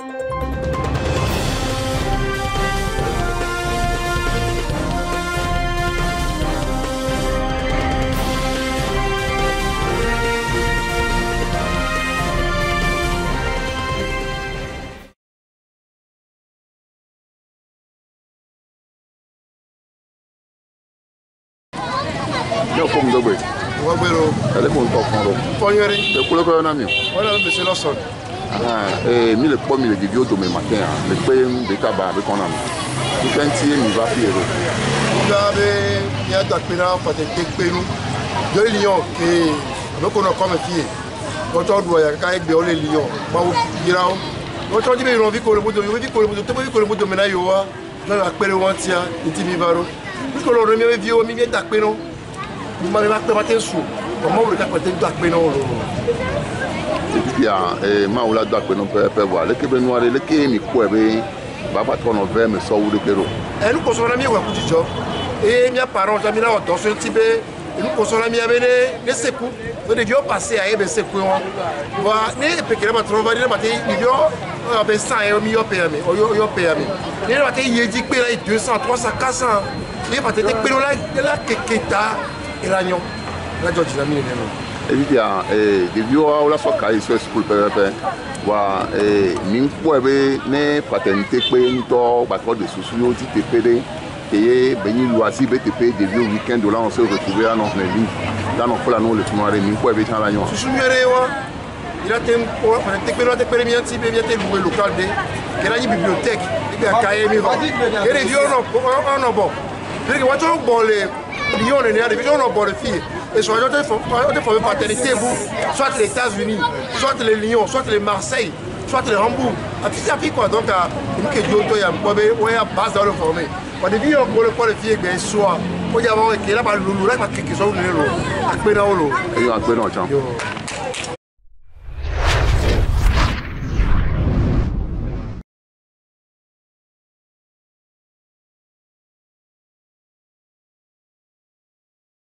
Yo comme de boy. Elle est mon top mon. Ponyeri. Le couleur qu'on a mis. Voilà monsieur Lawson. Mi le pomme le vidéo de mes matins, le pain de tabac avec on a mis. Tu fais un tiers, il va fier. Il y a des pénals pour te pénou. Deux lions qui donc on a comme fille. Votre doigt quand il y a des lions. Bah il y a votre dit mais on vit que le bout de maintenant il y a dans la pénou antia intimivaro. Parce que le remet vieux mi vient d'acpénon. Il m'a pas sous. Comment le capitaine d'acpénon. Et puis ma oula d'acpénon peut voir. Le Québec noir le qui mi quoi va pas trop nouvelle mais ça ou le kéro. Et nous consommons mieux pour du job. Et mes parents j'ai mis là dans ce type et nous consommons mieux avec les secoues. Nous devions passer à les secoues. Voilà, les petits là trop variés matin ils devions avec 100 et mieux payer mais yo payer mais. Les matin il dit que là 200 300 400. Les matin que là keketa et l'agnon. Là je la mine Et puis des vieux ou la soit caille sur school pépé. Wa min quoi ne fraternité que nous pas trop de soucis nous dit TPD et béni loisir BTP des vieux week-end là on se retrouver à notre livre dans notre plan nous le tournoi min quoi dans la nuit. Souci il a été là des premiers types bien loué local de que la bibliothèque il y a cahier mi va et les vieux on bon parce que what on bon les lions les vieux on bon les filles et soit on fait fraternité soit les États-Unis soit les Lions soit les Marseille soit les Hambourg à petit à petit quoi donc il que Dieu toi il y a base dans le formé on dit vieux on pour les filles bien soit on y a que là pas loulou là pas quelque chose de l'eau à peine dans l'eau et à peine en champ.